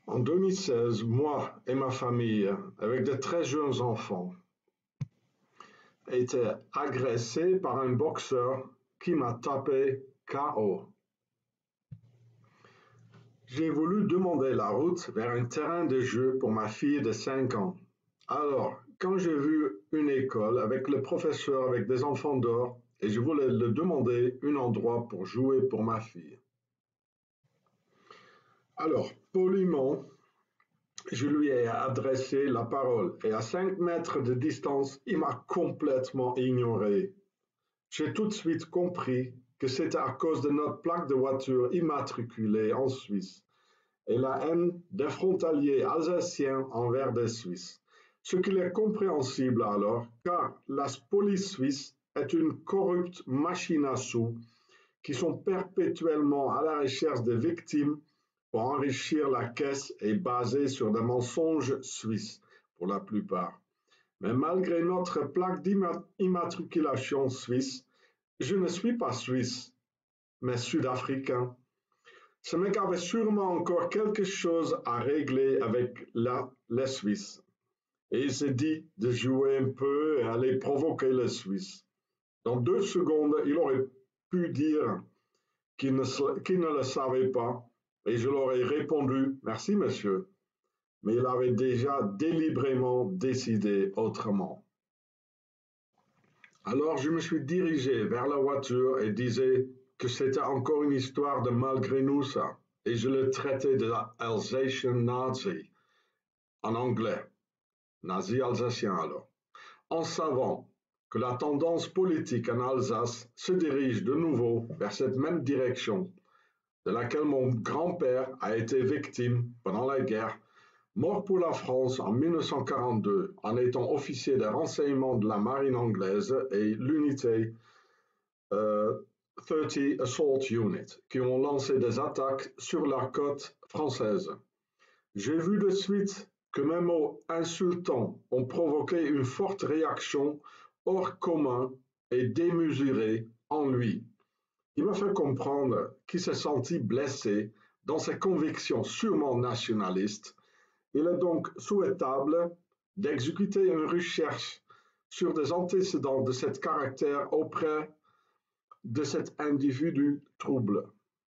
En 2016, moi et ma famille, avec de très jeunes enfants, été agressés par un boxeur qui m'a tapé KO. J'ai voulu demander la route vers un terrain de jeu pour ma fille de 5 ans. Alors, quand j'ai vu une école avec le professeur avec des enfants dehors, et je voulais lui demander un endroit pour jouer pour ma fille. Alors, poliment, je lui ai adressé la parole et à 5 mètres de distance, il m'a complètement ignoré. J'ai tout de suite compris que c'était à cause de notre plaque de voiture immatriculée en Suisse et la haine des frontaliers alsaciens envers des Suisses. Ce qui est compréhensible alors, car la police suisse est une corrupte machine à sous qui sont perpétuellement à la recherche des victimes pour enrichir la caisse et basée sur des mensonges suisses pour la plupart. Mais malgré notre plaque d'immatriculation suisse, je ne suis pas suisse, mais sud-africain. Ce mec avait sûrement encore quelque chose à régler avec les Suisses. Et il s'est dit de jouer un peu et aller provoquer les Suisses. Dans 2 secondes, il aurait pu dire qu'il ne le savait pas, et je leur ai répondu « Merci, monsieur », mais il avait déjà délibérément décidé autrement. Alors je me suis dirigé vers la voiture et disais que c'était encore une histoire de malgré nous ça, et je le traitais de Alsatian Nazi, en anglais, nazi alsacien alors, en savant que la tendance politique en Alsace se dirige de nouveau vers cette même direction, de laquelle mon grand-père a été victime pendant la guerre, mort pour la France en 1942 en étant officier des renseignements de la marine anglaise et l'unité 30 Assault Unit, qui ont lancé des attaques sur la côte française. J'ai vu de suite que mes mots insultants ont provoqué une forte réaction hors commun et démesurée en lui. Il m'a fait comprendre qu'il s'est senti blessé dans ses convictions sûrement nationalistes. Il est donc souhaitable d'exécuter une recherche sur des antécédents de cet caractère auprès de cet individu trouble.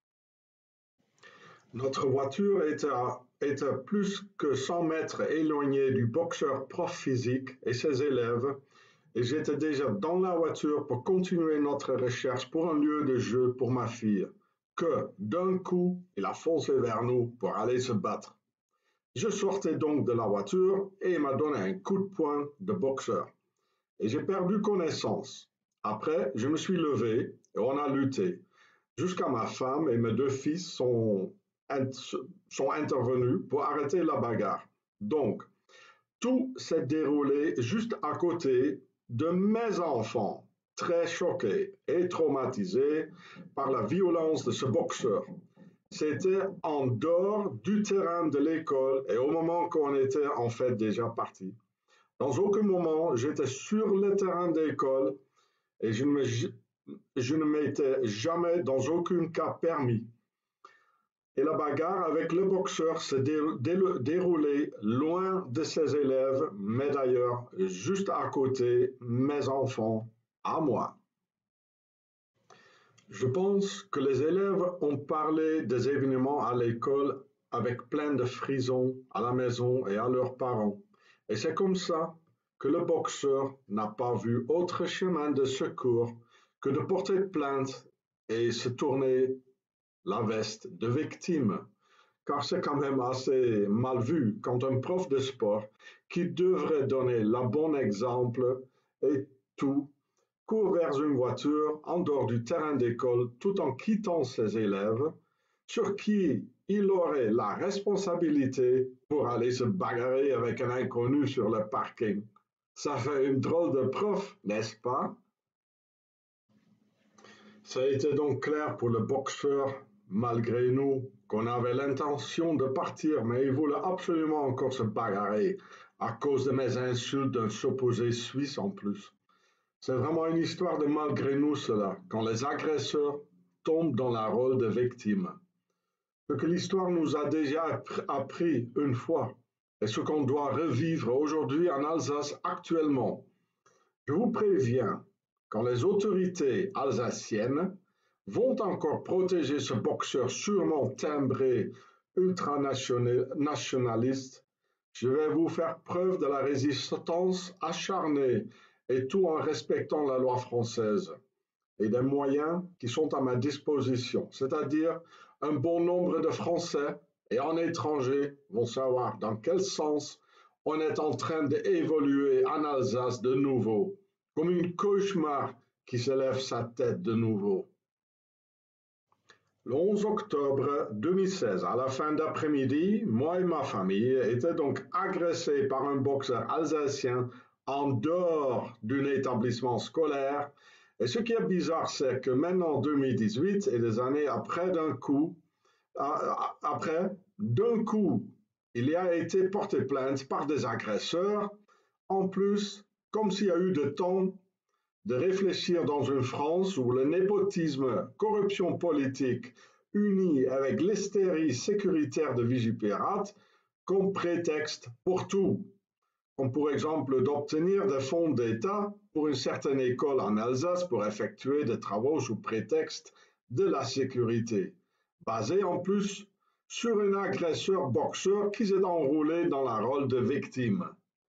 Notre voiture était plus que 100 mètres éloignée du boxeur prof physique et ses élèves, et j'étais déjà dans la voiture pour continuer notre recherche pour un lieu de jeu pour ma fille, que, d'un coup, il a foncé vers nous pour aller se battre. Je sortais donc de la voiture et il m'a donné un coup de poing de boxeur. Et j'ai perdu connaissance. Après, je me suis levé et on a lutté. Jusqu'à ma femme et mes 2 fils sont intervenus pour arrêter la bagarre. Donc, tout s'est déroulé juste à côté de mes enfants, très choqués et traumatisés par la violence de ce boxeur. C'était en dehors du terrain de l'école et au moment qu'on était en fait déjà parti. Dans aucun moment, j'étais sur le terrain d'école et je ne m'étais jamais dans aucun cas permis. Et la bagarre avec le boxeur s'est déroulée loin de ses élèves, mais d'ailleurs juste à côté, mes enfants, à moi. Je pense que les élèves ont parlé des événements à l'école avec plein de frissons à la maison et à leurs parents. Et c'est comme ça que le boxeur n'a pas vu autre chemin de secours que de porter plainte et se tourner la veste de victime. Car c'est quand même assez mal vu quand un prof de sport qui devrait donner le bon exemple et tout court vers une voiture en dehors du terrain d'école tout en quittant ses élèves, sur qui il aurait la responsabilité pour aller se bagarrer avec un inconnu sur le parking. Ça fait une drôle de prof, n'est-ce pas? Ça a été donc clair pour le boxeur, malgré nous, qu'on avait l'intention de partir, mais il voulait absolument encore se bagarrer à cause de mes insultes d'un supposé Suisse en plus. C'est vraiment une histoire de malgré nous cela, quand les agresseurs tombent dans le rôle de victime. ce que l'histoire nous a déjà appris une fois et ce qu'on doit revivre aujourd'hui en Alsace actuellement. Je vous préviens, quand les autorités alsaciennes vont encore protéger ce boxeur sûrement timbré ultranationaliste, je vais vous faire preuve de la résistance acharnée et tout en respectant la loi française et des moyens qui sont à ma disposition, c'est-à-dire un bon nombre de Français et en étrangers vont savoir dans quel sens on est en train d'évoluer en Alsace de nouveau, comme une cauchemar qui se lève sa tête de nouveau. Le 11 octobre 2016, à la fin d'après-midi, moi et ma famille étaient donc agressés par un boxeur alsacien en dehors d'un établissement scolaire. Et ce qui est bizarre, c'est que maintenant, en 2018, et des années après d'un coup, il y a été porté plainte par des agresseurs. En plus, comme s'il y a eu de temps de réfléchir dans une France où le népotisme, corruption politique, unis avec l'hystérie sécuritaire de Vigipirate comme prétexte pour tout, comme pour exemple d'obtenir des fonds d'État pour une certaine école en Alsace pour effectuer des travaux sous prétexte de la sécurité, basé en plus sur un agresseur boxeur qui s'est enroulé dans le rôle de victime.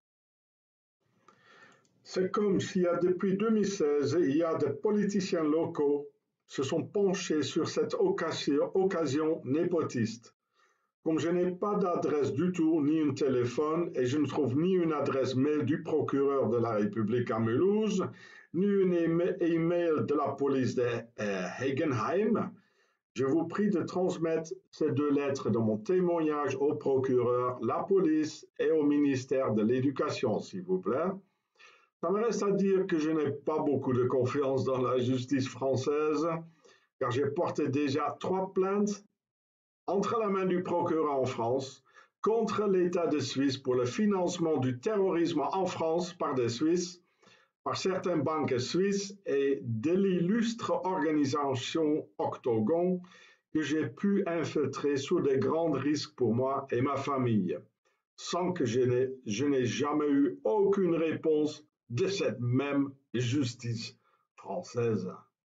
C'est comme s'il y a depuis 2016, il y a des politiciens locaux se sont penchés sur cette occasion népotiste. Comme je n'ai pas d'adresse du tout, ni un téléphone, et je ne trouve ni une adresse mail du procureur de la République à Mulhouse, ni une email de la police de Hegenheim, je vous prie de transmettre ces deux lettres de mon témoignage au procureur, la police et au ministère de l'Éducation, s'il vous plaît. Ça me reste à dire que je n'ai pas beaucoup de confiance dans la justice française, car j'ai porté déjà 3 plaintes entre la main du procureur en France contre l'État de Suisse pour le financement du terrorisme en France par des Suisses, par certaines banques suisses et de l'illustre organisation Octogon que j'ai pu infiltrer sous des grands risques pour moi et ma famille, sans que je n'ai jamais eu aucune réponse de cette même justice française.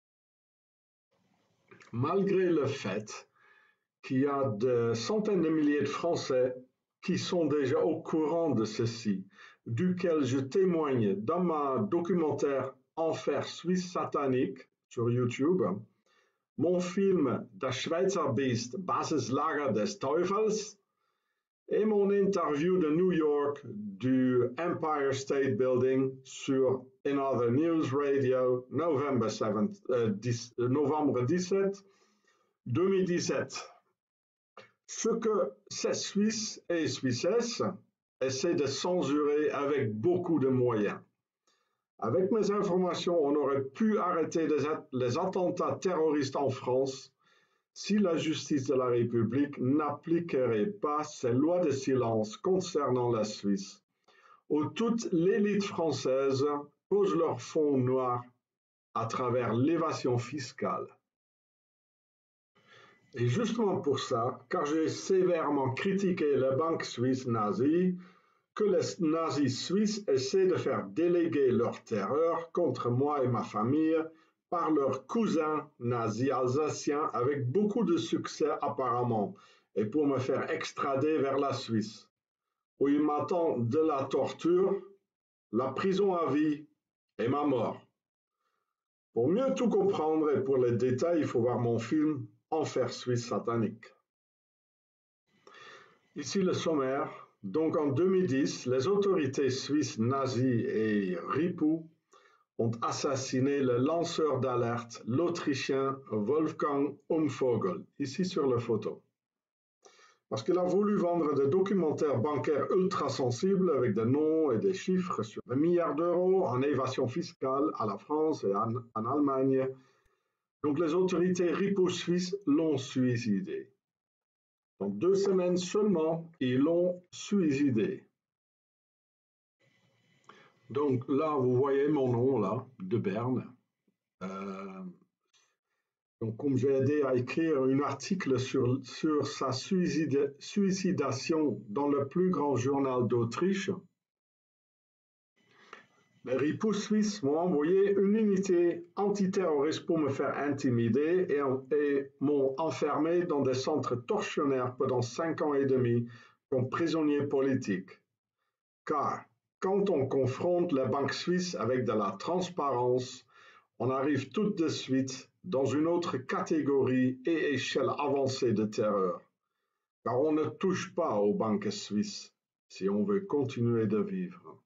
Malgré le fait qu'il y a des centaines de milliers de Français qui sont déjà au courant de ceci, duquel je témoigne dans mon documentaire Enfer suisse satanique sur YouTube, mon film Das Schweizer Biest, Basislager des Teufels, et mon interview de New York du Empire State Building sur Another News Radio, novembre 17, 2017. Ce que ces Suisses et Suissesses essaient de censurer avec beaucoup de moyens. Avec mes informations, on aurait pu arrêter les attentats terroristes en France si la justice de la République n'appliquerait pas ses lois de silence concernant la Suisse, où toute l'élite française pose leur fond noir à travers l'évasion fiscale. Et justement pour ça, car j'ai sévèrement critiqué les banques suisses nazies, que les nazis suisses essaient de faire déléguer leur terreur contre moi et ma famille par leurs cousins nazis alsaciens avec beaucoup de succès apparemment, et pour me faire extrader vers la Suisse, où ils m'attendent de la torture, la prison à vie et ma mort. Pour mieux tout comprendre et pour les détails, il faut voir mon film Enfer suisse satanique. Ici le sommaire. Donc en 2010, les autorités suisses nazies et ripoux ont assassiné le lanceur d'alerte, l'Autrichien Wolfgang Umvogel, ici sur la photo. Parce qu'il a voulu vendre des documentaires bancaires ultra sensibles avec des noms et des chiffres sur des milliards d'euros en évasion fiscale à la France et en Allemagne. Donc les autorités ripoux suisses l'ont suicidé. En 2 semaines seulement, ils l'ont suicidé. Donc là, vous voyez mon nom, là, de Berne. Donc, comme j'ai aidé à écrire un article sur sa suicidation dans le plus grand journal d'Autriche, les ripoux suisses m'ont envoyé une unité antiterroriste pour me faire intimider et m'ont enfermé dans des centres tortionnaires pendant 5 ans et demi comme prisonnier politique. Car quand on confronte les banques suisses avec de la transparence, on arrive tout de suite dans une autre catégorie et échelle avancée de terreur. Car on ne touche pas aux banques suisses si on veut continuer de vivre.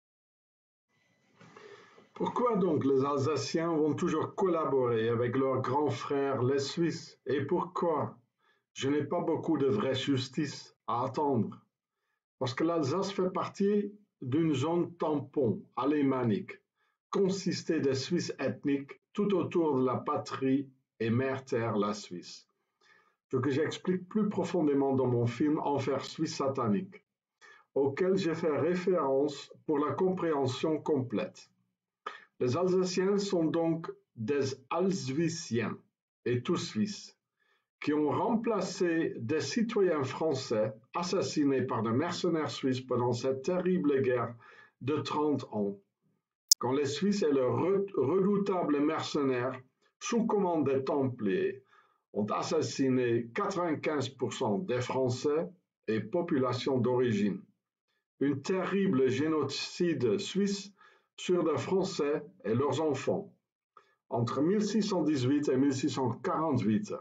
Pourquoi donc les Alsaciens vont toujours collaborer avec leurs grands frères les Suisses? Et pourquoi je n'ai pas beaucoup de vraie justice à attendre? Parce que l'Alsace fait partie d'une zone tampon alémanique, consistée de Suisses ethniques tout autour de la patrie et mère-terre, la Suisse. Ce que j'explique plus profondément dans mon film Enfer suisse satanique, auquel j'ai fait référence pour la compréhension complète. Les Alsaciens sont donc des Alsuiciens et tous Suisses, qui ont remplacé des citoyens français assassinés par des mercenaires suisses pendant cette terrible guerre de 30 ans, quand les Suisses et leurs redoutables mercenaires, sous commande des Templiers, ont assassiné 95% des Français et populations d'origine. Un terrible génocide suisse sur des Français et leurs enfants, entre 1618 et 1648.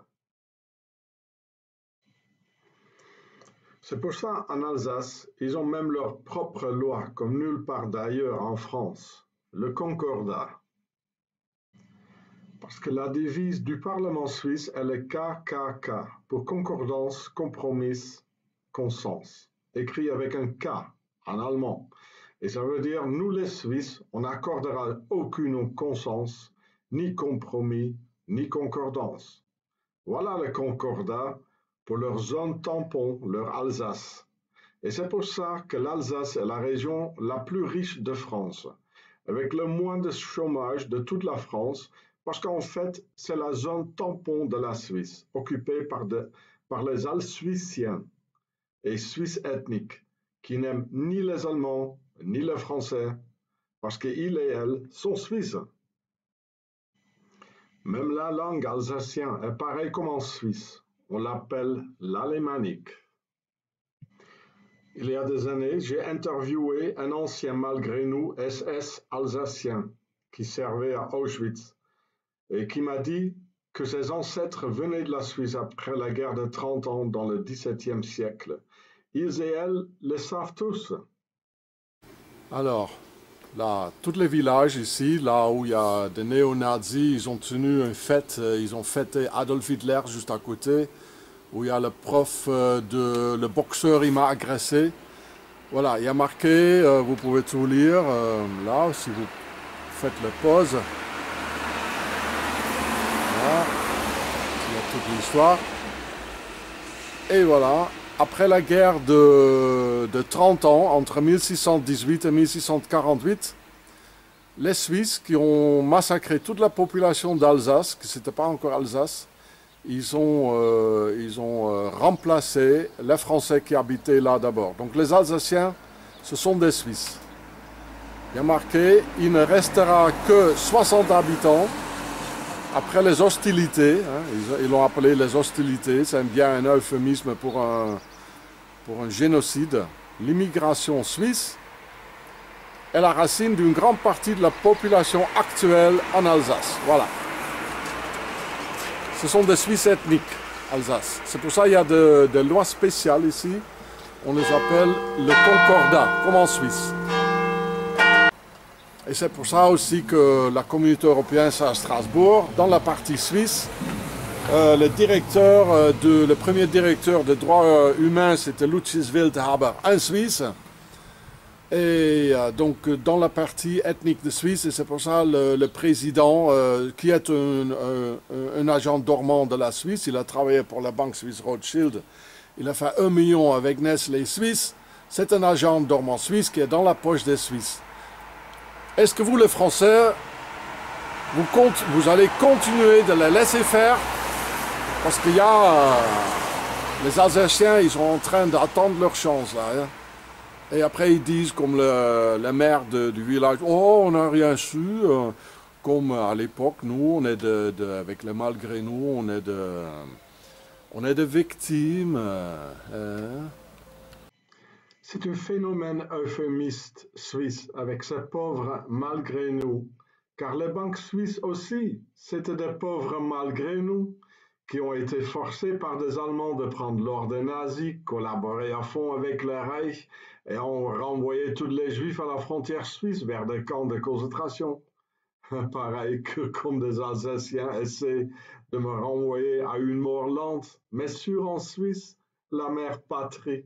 C'est pour ça, en Alsace, ils ont même leur propre loi, comme nulle part d'ailleurs en France, le Concordat. Parce que la devise du Parlement suisse est le KKK, pour concordance, compromis, consens, écrit avec un K en allemand. Et ça veut dire, nous les Suisses, on n'accordera aucune consens, ni compromis, ni concordance. Voilà le Concordat pour leur zone tampon, leur Alsace. Et c'est pour ça que l'Alsace est la région la plus riche de France, avec le moins de chômage de toute la France, parce qu'en fait, c'est la zone tampon de la Suisse, occupée par les Alsuiciens et Suisses ethniques, qui n'aiment ni les Allemands, ni les Français, parce qu'ils et elles sont Suisses. Même la langue alsacienne est pareille comme en Suisse. On l'appelle l'alémanique. Il y a des années, j'ai interviewé un ancien malgré nous SS alsacien qui servait à Auschwitz et qui m'a dit que ses ancêtres venaient de la Suisse après la guerre de 30 ans dans le XVIIe siècle. Ils et elles le savent tous. Alors, là, tous les villages ici, là où il y a des néo-nazis, ils ont tenu une fête, ils ont fêté Adolf Hitler juste à côté, où il y a le prof, le boxeur, il m'a agressé. Voilà, il y a marqué, vous pouvez tout lire, là, si vous faites la pause. Voilà, il y a toute l'histoire. Et voilà. Après la guerre de 30 ans, entre 1618 et 1648, les Suisses qui ont massacré toute la population d'Alsace, qui n'était pas encore Alsace, ils ont remplacé les Français qui habitaient là d'abord. Donc les Alsaciens, ce sont des Suisses. Il y a marqué, il ne restera que 60 habitants après les hostilités, hein, ils l'ont appelé les hostilités, c'est bien un euphémisme pour un génocide. L'immigration suisse est la racine d'une grande partie de la population actuelle en Alsace. Voilà. Ce sont des Suisses ethniques, Alsace. C'est pour ça qu'il y a des lois spéciales ici. On les appelle le Concordat, comme en Suisse. Et c'est pour ça aussi que la communauté européenne, c'est à Strasbourg. Dans la partie suisse, le premier directeur des droits humains, c'était Lucius Wildhaber, un Suisse. Et donc dans la partie ethnique de Suisse, et c'est pour ça le président, qui est un agent dormant de la Suisse, il a travaillé pour la banque suisse Rothschild, il a fait 1 million avec Nestlé Suisse, c'est un agent dormant suisse qui est dans la poche des Suisses. Est-ce que vous, les Français, vous allez continuer de les laisser faire parce qu'il y a les Alsaciens, ils sont en train d'attendre leur chance là. Hein. Et après ils disent comme le maire du village, oh on n'a rien su. Comme à l'époque, nous on est avec le malgré nous, on est de victimes. Hein. C'est un phénomène euphémiste suisse avec ces pauvres malgré nous, car les banques suisses aussi, c'était des pauvres malgré nous, qui ont été forcés par des Allemands de prendre l'ordre des nazis, collaborer à fond avec le Reich et ont renvoyé tous les Juifs à la frontière suisse vers des camps de concentration. Pareil que comme des Alsaciens essaient de me renvoyer à une mort lente, mais sûre en Suisse, la mère patrie.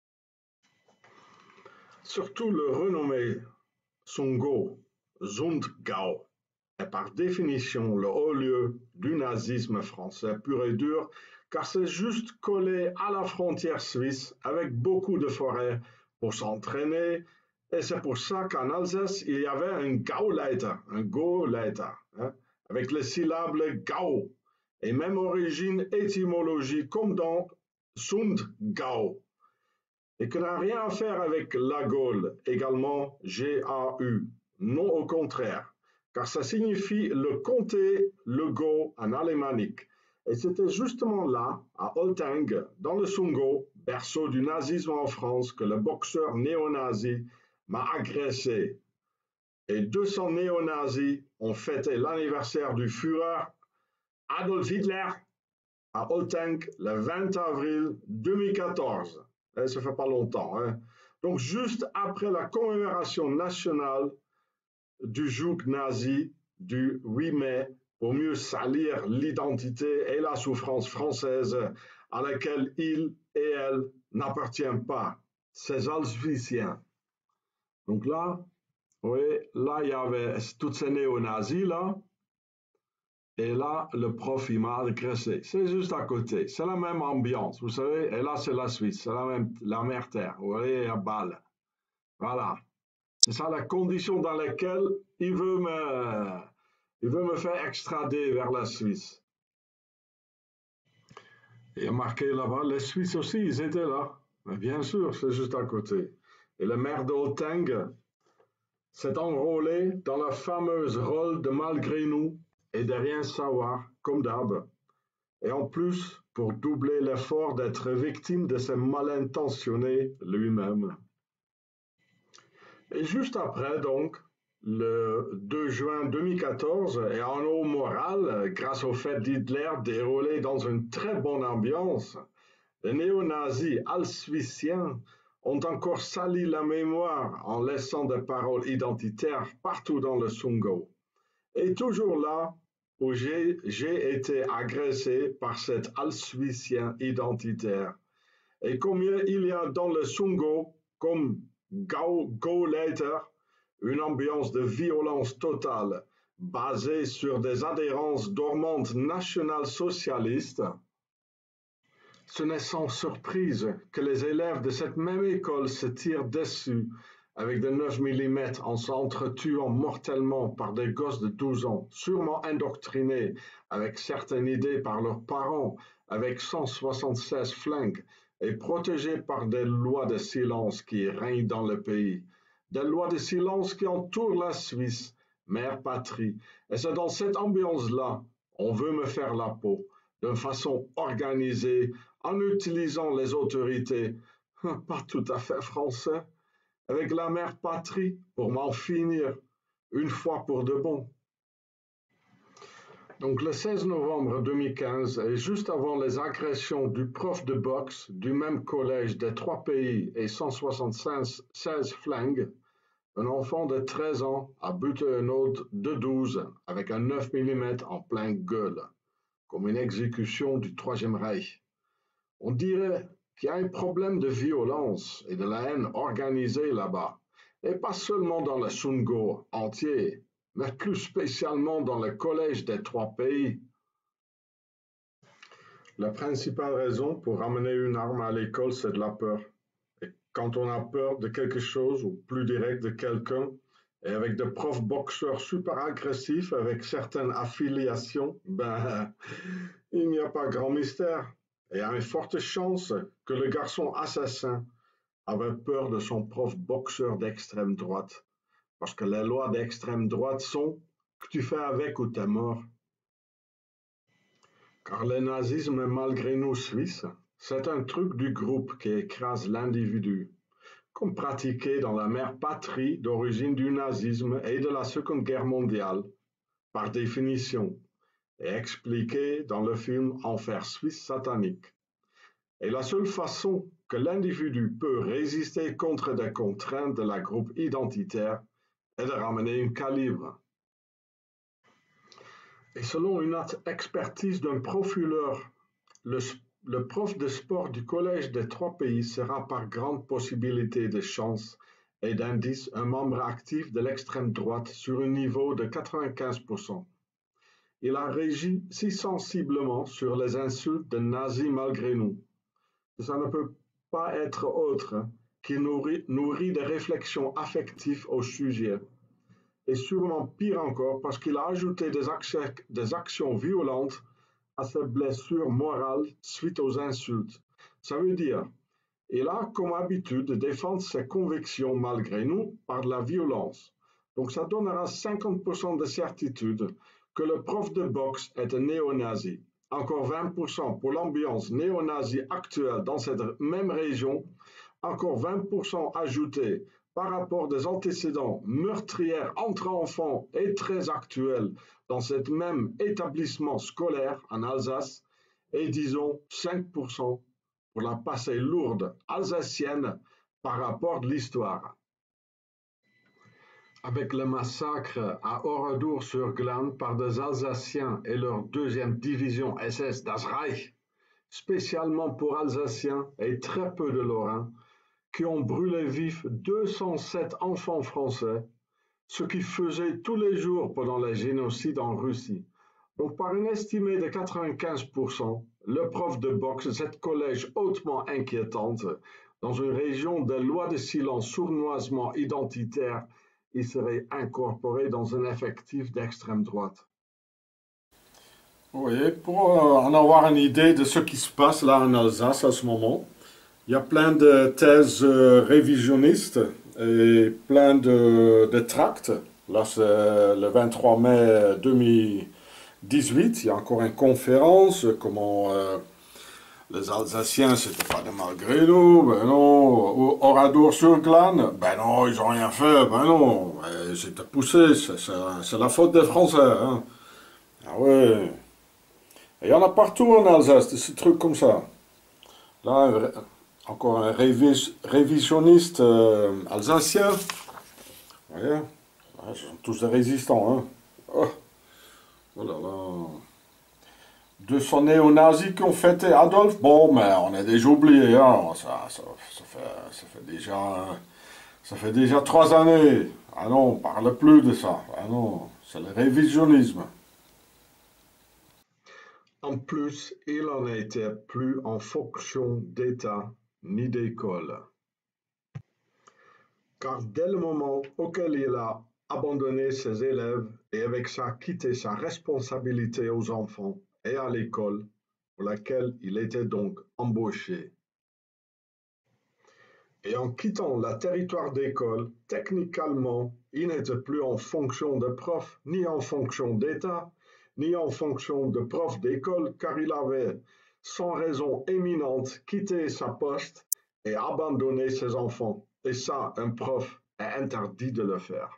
Surtout le renommé Sungo, Sundgau, est par définition le haut lieu du nazisme français pur et dur, car c'est juste collé à la frontière suisse avec beaucoup de forêts pour s'entraîner, et c'est pour ça qu'en Alsace, il y avait un Gauleiter, hein, avec les syllabes Gau, et même origine étymologie comme dans Sundgau, et que n'a rien à faire avec la Gaule, également G-A-U, non au contraire, car ça signifie le comté, le Gau en alémanique. Et c'était justement là, à Oltengue, dans le Sungo, berceau du nazisme en France, que le boxeur néo-nazi m'a agressé. Et 200 néo-nazis ont fêté l'anniversaire du Führer Adolf Hitler à Oltengue le 20 avril 2014. Ça fait pas longtemps. Hein. Donc, juste après la commémoration nationale du joug nazi du 8 mai, pour mieux salir l'identité et la souffrance française à laquelle il et elle n'appartiennent pas, ces Alsaciens. Donc là, oui, là, il y avait toutes ces néo-nazis là, et là, le prof, il m'a agressé. C'est juste à côté. C'est la même ambiance, vous savez. Et là, c'est la Suisse. C'est la mer terre. Vous voyez, à Bâle. Voilà. C'est ça la condition dans laquelle il veut me faire extrader vers la Suisse. Il a marqué là-bas, les Suisses aussi, ils étaient là. Mais bien sûr, c'est juste à côté. Et le maire d'Oltengue s'est enrôlé dans la fameuse rôle de malgré nous et de rien savoir, comme d'hab. Et en plus, pour doubler l'effort d'être victime de ces mal intentionnés lui-même. Et juste après, donc, le 2 juin 2014, et en haut moral, grâce au fait d'Hitler déroulé dans une très bonne ambiance, les néo-nazis alsaciens ont encore sali la mémoire en laissant des paroles identitaires partout dans le Sungo. Et toujours là où j'ai été agressé par cet Alsacien identitaire. Et combien il y a dans le Sungo, comme Gauleiter, une ambiance de violence totale, basée sur des adhérences dormantes national-socialistes, ce n'est sans surprise que les élèves de cette même école se tirent dessus avec des 9 mm en s'entretuant mortellement par des gosses de 12 ans, sûrement indoctrinés avec certaines idées par leurs parents, avec 176 flingues et protégés par des lois de silence qui règnent dans le pays, des lois de silence qui entourent la Suisse, mère patrie. Et c'est dans cette ambiance-là, on veut me faire la peau, d'une façon organisée, en utilisant les autorités, pas tout à fait français, avec la mère patrie pour m'en finir, une fois pour de bon. Donc le 16 novembre 2015, et juste avant les agressions du prof de boxe du même collège des 3 pays et 176 flingues, un enfant de 13 ans a buté un autre de 12 avec un 9 mm en plein gueule, comme une exécution du Troisième Reich. On dirait qu'il y a un problème de violence et de la haine organisée là-bas, et pas seulement dans le Sungo entier, mais plus spécialement dans le collège des 3 pays. La principale raison pour ramener une arme à l'école, c'est de la peur. Et quand on a peur de quelque chose, ou plus direct de quelqu'un, Et avec des profs boxeurs super agressifs, avec certaines affiliations, ben, il n'y a pas grand mystère. Et il y a une forte chance que le garçon assassin avait peur de son prof boxeur d'extrême droite. Parce que les lois d'extrême droite sont que tu fais avec ou t'es mort. Car le nazisme est malgré nous suisse, c'est un truc du groupe qui écrase l'individu, comme pratiqué dans la mère patrie d'origine du nazisme et de la Seconde Guerre mondiale, par définition, et expliqué dans le film Enfer suisse satanique. Et la seule façon que l'individu peut résister contre des contraintes de la groupe identitaire est de ramener une calibre. Et selon une expertise d'un profileur, le, le prof de sport du Collège des Trois Pays sera par grande possibilité de chance et d'indice un membre actif de l'extrême droite sur un niveau de 95%. Il a régi si sensiblement sur les insultes de nazis malgré nous. Ça ne peut pas être autre qu'il nourrit des réflexions affectives au sujet. Et sûrement pire encore parce qu'il a ajouté des actions violentes à ses blessures morales suite aux insultes. Ça veut dire, il a comme habitude de défendre ses convictions malgré nous par de la violence. Donc ça donnera 50% de certitude que le prof de boxe est un néo-nazi. Encore 20% pour l'ambiance néo-nazie actuelle dans cette même région. Encore 20% ajoutés par rapport des antécédents meurtrières entre enfants et très actuels dans cet même établissement scolaire en Alsace, et disons 5% pour la passée lourde alsacienne par rapport de l'histoire. Avec le massacre à Oradour-sur-Glane par des Alsaciens et leur deuxième division SS Das Reich, spécialement pour Alsaciens et très peu de Lorrains, qui ont brûlé vifs 207 enfants français, ce qui faisait tous les jours pendant les génocides en Russie. Donc par une estimée de 95%, le prof de boxe de cette collège hautement inquiétante, dans une région de loi de silence sournoisement identitaire, il serait incorporé dans un effectif d'extrême droite. Oui, pour en avoir une idée de ce qui se passe là en Alsace à ce moment, il y a plein de thèses révisionnistes et plein de tracts. Là, c'est le 23 mai 2018. Il y a encore une conférence, comment les Alsaciens, c'était pas de malgré nous, ben non. Oradour-sur-Glane, ben non, ils ont rien fait, ben non. C'était poussé, c'est la faute des Français. Hein. Ah ouais. Et il y en a partout en Alsace, ces trucs comme ça. Là, encore un révisionniste alsacien. Vous voyez, ouais, ce sont tous des résistants. Hein. Oh, oh là là. 200 néo-nazis qui ont fêté Adolphe. Bon, mais on est déjà oublié. Hein. Ça fait déjà 3 années. Ah non, on ne parle plus de ça. Ah non, c'est le révisionnisme. En plus, il n'en était plus en fonction d'État ni d'école. Car dès le moment auquel il a abandonné ses élèves et avec ça quitté sa responsabilité aux enfants et à l'école, pour laquelle il était donc embauché, et en quittant le territoire d'école, techniquement, il n'était plus en fonction de prof, ni en fonction d'État, ni en fonction de prof d'école, car il avait, sans raison éminente, quitté sa poste et abandonné ses enfants. Et ça, un prof est interdit de le faire.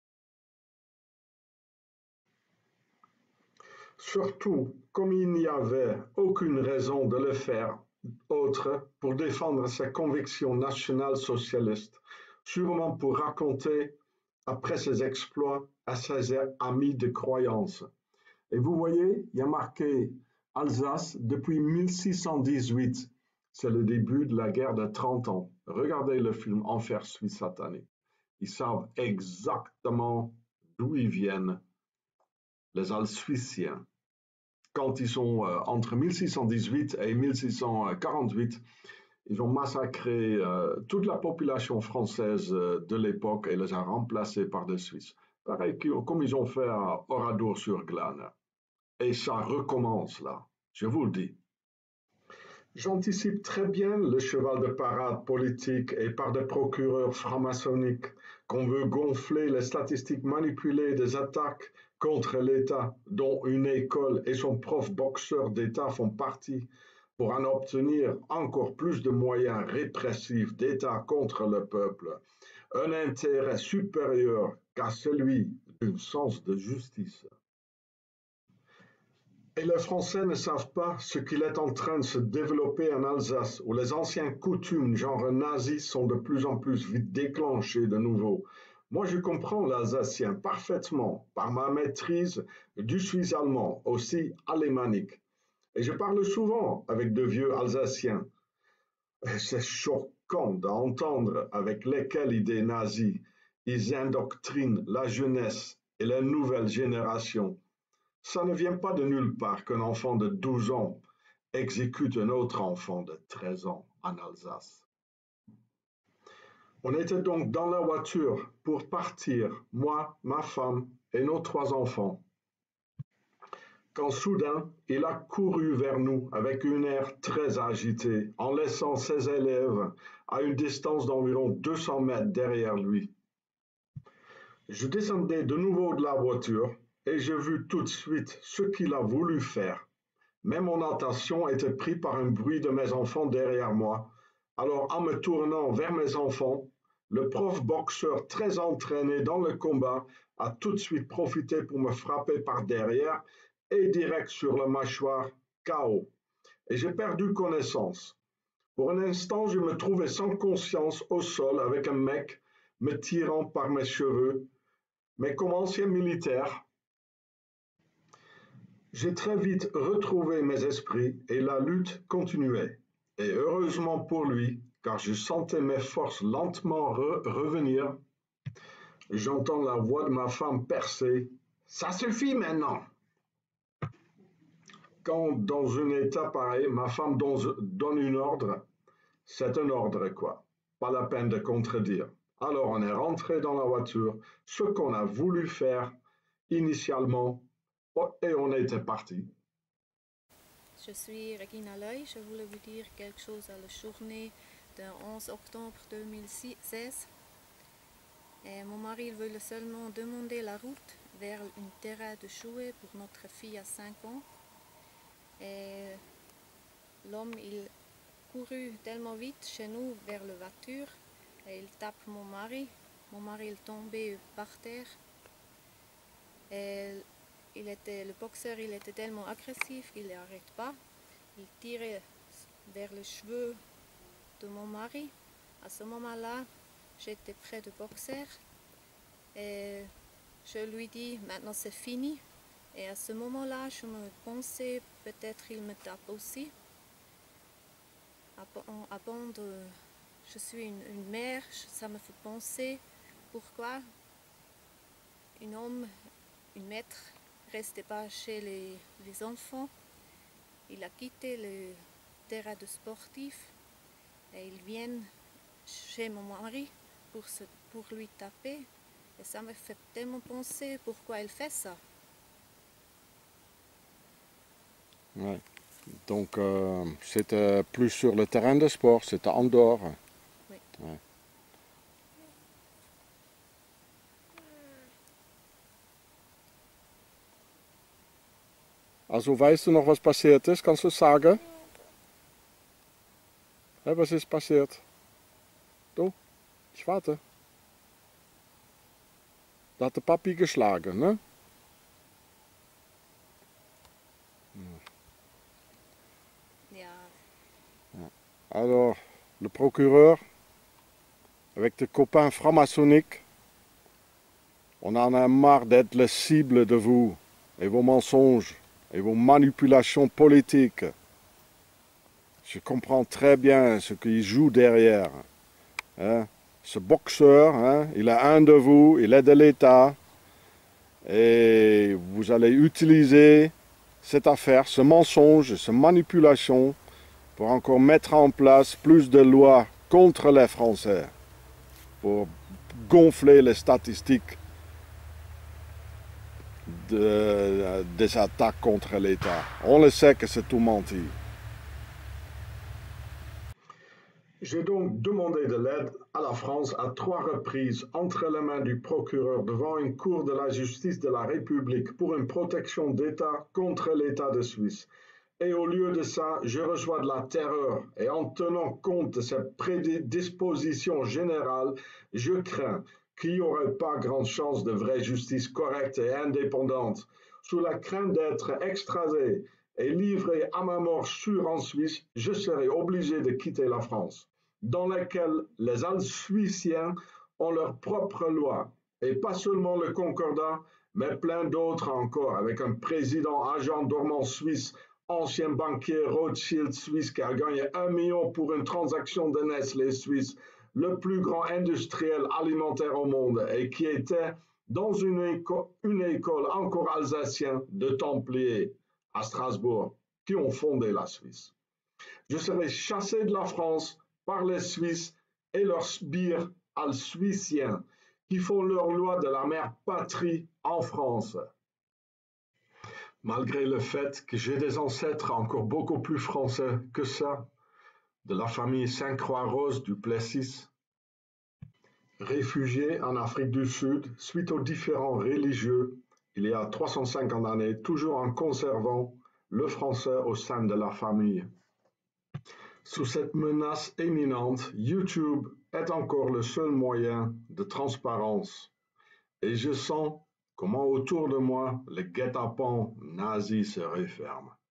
Surtout, comme il n'y avait aucune raison de le faire autre pour défendre ses convictions nationales socialistes, sûrement pour raconter après ses exploits à ses amis de croyance. Et vous voyez, il y a marqué Alsace depuis 1618. C'est le début de la guerre de 30 ans. Regardez le film Enfer suisse satanique. Ils savent exactement d'où ils viennent, les Alsuiciens. Quand ils sont entre 1618 et 1648, Ils ont massacré toute la population française de l'époque et les ont remplacés par des Suisses. Pareil comme ils ont fait à Oradour-sur-Glane. Et ça recommence là, je vous le dis. J'anticipe très bien le cheval de parade politique et par des procureurs franc-maçonniques qu'on veut gonfler les statistiques manipulées des attaques contre l'État, dont une école et son prof boxeur d'État font partie, pour en obtenir encore plus de moyens répressifs d'État contre le peuple, un intérêt supérieur qu'à celui d'un sens de justice. Et les Français ne savent pas ce qu'il est en train de se développer en Alsace, où les anciennes coutumes genre nazi sont de plus en plus vite déclenchées de nouveau. Moi, je comprends l'alsacien parfaitement par ma maîtrise du suisse allemand, aussi alémanique. Et je parle souvent avec de vieux alsaciens. Et c'est choquant d'entendre avec lesquelles idées nazies ils indoctrinent la jeunesse et les nouvelles générations. Ça ne vient pas de nulle part qu'un enfant de 12 ans exécute un autre enfant de 13 ans en Alsace. On était donc dans la voiture pour partir, moi, ma femme et nos 3 enfants. Quand soudain, il a couru vers nous avec un air très agité, en laissant ses élèves à une distance d'environ 200 mètres derrière lui. Je descendais de nouveau de la voiture et j'ai vu tout de suite ce qu'il a voulu faire. Mais mon attention était prise par un bruit de mes enfants derrière moi. Alors, en me tournant vers mes enfants, le prof boxeur très entraîné dans le combat a tout de suite profité pour me frapper par derrière et direct sur la mâchoire, KO. Et j'ai perdu connaissance. Pour un instant, je me trouvais sans conscience au sol avec un mec me tirant par mes cheveux. Mais comme ancien militaire, j'ai très vite retrouvé mes esprits et la lutte continuait. Et heureusement pour lui, car je sentais mes forces lentement revenir, j'entends la voix de ma femme percer. Ça suffit maintenant! Quand dans un état pareil, ma femme donne un ordre, c'est un ordre quoi. Pas la peine de contredire. Alors on est rentré dans la voiture, ce qu'on a voulu faire initialement, et on était parti. Je suis Regina Loy, je voulais vous dire quelque chose à la journée du 11 octobre 2016. Et mon mari voulait seulement demander la route vers une terrain de jouets pour notre fille à 5 ans. Et l'homme, il courut tellement vite chez nous vers la voiture et il tape mon mari. Mon mari est tombé par terre. Et le boxeur, il était tellement agressif qu'il n'arrête pas. Il tirait vers les cheveux de mon mari. À ce moment-là, j'étais près du boxeur et je lui dis maintenant c'est fini. Et à ce moment-là, je me pensais peut-être il me tape aussi. Je suis une mère, ça me fait penser pourquoi un homme, une maître, restait pas chez les enfants. Il a quitté le terrain de sportif et il vient chez mon mari pour lui taper. Et ça me fait tellement penser pourquoi il fait ça. Ouais. Donc c'était plus sur le terrain de sport, c'était en dehors. Oui. Ouais. Also weißt du noch, was passiert ist? Kannst du sagen? Hä, was ist passiert? Du, ich warte. Da hat der Papi geschlagen, ne? Ja. Alors, le procureur, avec des copains franc-maçonniques, on en a marre d'être la cible de vous et vos mensonges et vos manipulations politiques. Je comprends très bien ce qu'il joue derrière. Hein? Ce boxeur, hein, il est un de vous, il est de l'État. Et vous allez utiliser cette affaire, ce mensonge, cette manipulation pour encore mettre en place plus de lois contre les Français, pour gonfler les statistiques des attaques contre l'État. On le sait que c'est tout menti. J'ai donc demandé de l'aide à la France à 3 reprises entre les mains du procureur devant une cour de la justice de la République pour une protection d'État contre l'État de Suisse. Et au lieu de ça, je reçois de la terreur. Et en tenant compte de cette prédisposition générale, je crains qu'il n'y aurait pas grande chance de vraie justice correcte et indépendante. Sous la crainte d'être extradé et livré à ma mort sûre en Suisse, je serai obligé de quitter la France, dans laquelle les Alsuiciens ont leurs propres lois, et pas seulement le Concordat, mais plein d'autres encore, avec un président agent dormant suisse, ancien banquier Rothschild suisse qui a gagné 1 million pour une transaction de Nestlé suisse, le plus grand industriel alimentaire au monde, et qui était dans une école encore alsacienne de Templiers à Strasbourg, qui ont fondé la Suisse. Je serai chassé de la France par les Suisses et leurs sbires alsuiciens qui font leur loi de la mère patrie en France. Malgré le fait que j'ai des ancêtres encore beaucoup plus français que ça, de la famille Sainte-Croix-Rose du Plessis, réfugiés en Afrique du Sud suite aux différends religieux il y a 350 années, toujours en conservant le français au sein de la famille. Sous cette menace imminente, YouTube est encore le seul moyen de transparence. Et je sens comment autour de moi le guet-apens nazi se referme.